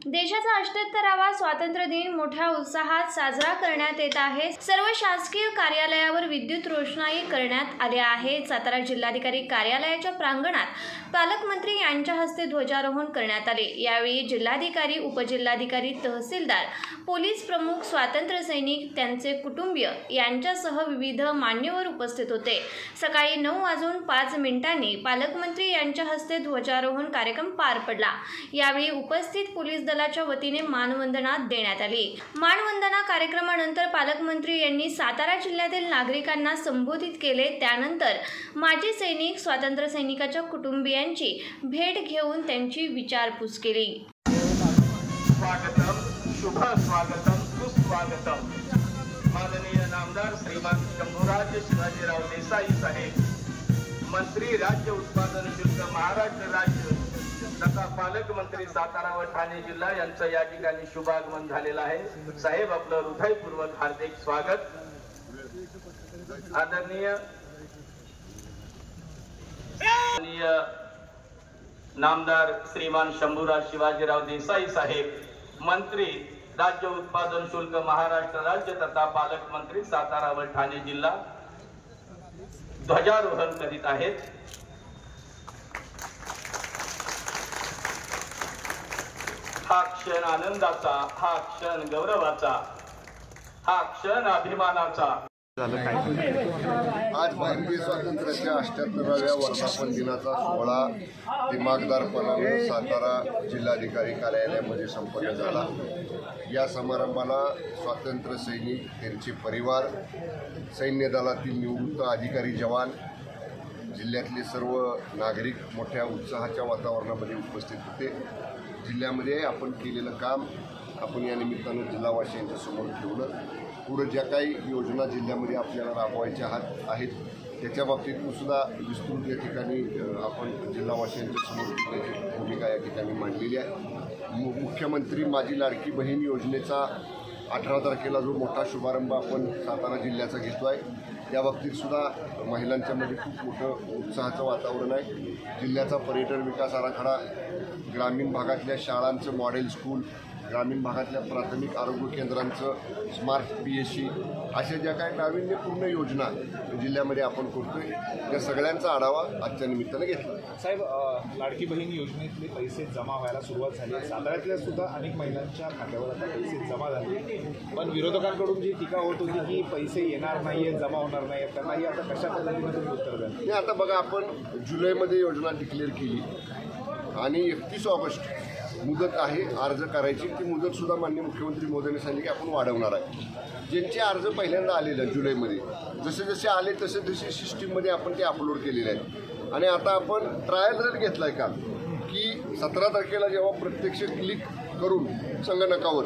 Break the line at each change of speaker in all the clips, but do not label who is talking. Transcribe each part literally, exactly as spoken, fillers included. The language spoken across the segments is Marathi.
देशाचा अठ्ठ्याहत्तरावा स्वातंत्र्य दिन मोठ्या उत्साहात साजरा करण्यात येत आहे। सर्व शासकीय कार्यालयावर विद्युत रोषणाई करण्यात आली आहे। सातारा जिल्हाधिकारी कार्यालयाच्या प्रांगणात पालकमंत्री यांच्या हस्ते ध्वजारोहण करण्यात आले। यावेळी जिल्हाधिकारी, उपजिल्हाधिकारी, तहसीलदार, पोलीस प्रमुख, स्वातंत्र्य सैनिक, त्यांचे कुटुंबीय यांच्यासह विविध मान्यवर उपस्थित होते। सकाळी नऊ वाजून पाच मिनिटांनी पालकमंत्री यांच्या हस्ते ध्वजारोहण कार्यक्रम पार पडला। यावेळी उपस्थित पोलीस दलाच्या वतीने मानवंदना देण्यात आली। मानवंदना कार्यक्रमानंतर पालकमंत्री यांनी सातारा जिल्ह्यातील नागरिकांना संबोधित केले। त्यानंतर माजी सैनिक, स्वातंत्र्य सैनिकाच्या कुटुंबियांची भेट घेऊन त्यांची विचारपूस केली।
स्वागतम, शुभ स्वागतम, सुस्वागतम। माननीय नामदार श्रीमान शंभूराज शिवाजीराव देसाई साहेब, मंत्री, राज्य उत्पादन शुल्क, महाराष्ट्र राज्य तथा पालकमंत्री सातारा व ठाणे जिल्हा यांचं या ठिकाणी शुभागमन झालेलं आहे। साहेब, आपलं हृदयपूर्वक हार्दिक स्वागत। आदरणीय नामदार श्रीमान शंभूराज शिवाजीराव देसाई साहेब, मंत्री, राज्य उत्पादन शुल्क, महाराष्ट्र राज्य तथा पालकमंत्री सातारा व ठाणे जिल्हा ध्वजारोहण करीत आहेत। हा क्षण आनंदाचा, हा क्षण गौरवाचा, हा क्षण अभिमानाचा।
आज भारतीय स्वातंत्र्याच्या अठ्ठ्याहत्तराव्या वर्धापन दिनाचा सोहळा दिमागदारपणाने सातारा जिल्हाधिकारी कार्यालयामध्ये संपन्न झाला। या समारंभाला स्वातंत्र्य सैनिक, त्यांचे परिवार, सैन्य दलातील निवृत्त अधिकारी, जवान, जिल्ह्यातले सर्व नागरिक मोठ्या उत्साहाच्या वातावरणामध्ये उपस्थित होते। जिल्ह्यामध्ये आपण केलेलं काम आपण या निमित्तानं जिल्हावासियांच्या समोर ठेवलं। पुढे ज्या काही योजना जिल्ह्यामध्ये आपल्याला राबवायच्या आहेत त्याच्या बाबतीत सुद्धा विस्तृत या ठिकाणी आपण जिल्हावासियांच्या समोर ठेवण्याची भूमिका या ठिकाणी मांडलेली आहे। मु मुख्यमंत्री माझी लाडकी बहीण योजनेचा अठरा तारखेला जो मोठा शुभारंभ आपण सातारा जिल्ह्याचा घेतो आहे, या बाबतीत सुद्धा महिलांच्यामध्ये खूप मोठं उत्साहाचं वातावरण आहे। जिल्ह्याचा पर्यटन विकास आराखडा, ग्रामीण भागातल्या शाळांचं मॉडेल स्कूल, ग्रामीण भागातल्या प्राथमिक आरोग्य केंद्रांचं स्मार्ट पी एस सी, अशा ज्या काही नाविन्यपूर्ण योजना जिल्ह्यामध्ये आपण करतोय त्या सगळ्यांचा आढावा आजच्या निमित्तानं घेतला।
साहेब, लाडकी बहीण योजनेतले पैसे जमा व्हायला सुरुवात झाली आहे। साताऱ्यातल्या सुद्धा अनेक महिलांच्या खात्यावर आता पैसे जमा झाले, पण विरोधकांकडून जी टीका होत होती की पैसे येणार नाही आहेत, जमा होणार नाही आहेत, त्यांनाही आता कशा पद्धतीने तुम्ही उत्तर द्याल?
नाही, आता बघा, आपण जुलैमध्ये योजना डिक्लेअर केली आणि एकतीस ऑगस्ट मुदत आहे अर्ज करायची। ती मुदतसुद्धा माननीय मुख्यमंत्री मोदींनी सांगितली की आपण वाढवणार आहे। ज्यांचे अर्ज पहिल्यांदा आलेले जुलैमध्ये जसे जसे आले तसे तसे सिस्टीममध्ये आपण ते अपलोड केलेले आहेत। आणि आता आपण ट्रायल रन घेतला आहे का की सतरा तारखेला जेव्हा प्रत्यक्ष क्लिक करून संगणकावर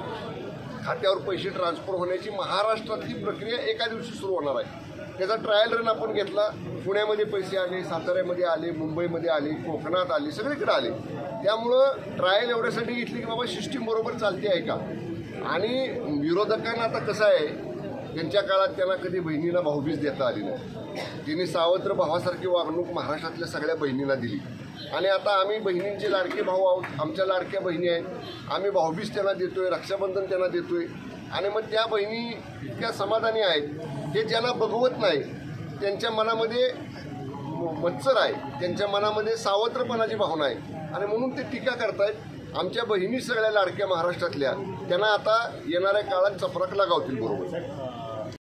खात्यावर पैसे ट्रान्सफर होण्याची महाराष्ट्रातली प्रक्रिया एका दिवशी सुरू होणार आहे। त्याचा ट्रायल रन आपण घेतला। पुण्यामध्ये पैसे आले, साताऱ्यामध्ये आले, मुंबईमध्ये आले, कोकणात आले, सगळीकडे आले। त्यामुळं ट्रायल एवढ्यासाठी घेतली की बाबा सिस्टीम बरोबर चालते आहे का। आणि विरोधकांना आता कसं आहे, त्यांच्या काळात त्यांना कधी बहिणीला भाऊबीज देता आली नाही। त्यांनी सावत्र भावासारखी वागणूक महाराष्ट्रातल्या सगळ्या बहिणींना दिली आणि आता आम्ही बहिणींचे लाडके भाऊ आहोत, आमच्या लाडक्या बहिणी आहेत, आम्ही भाऊबीज त्यांना देतोय, रक्षाबंधन त्यांना देतोय। आणि मग त्या बहिणी इतक्या समाधानी आहेत, हे ज्यांना बघवत नाही त्यांच्या मनामध्ये मत्सर आहे, त्यांच्या मनामध्ये सावत्रपणाची भावना आहे आणि म्हणून ते टीका करतायत। आमच्या बहिणी सगळ्या लाडक्या महाराष्ट्रातल्या, त्यांना आता येणाऱ्या काळात चपराक लागावतील बरोबर।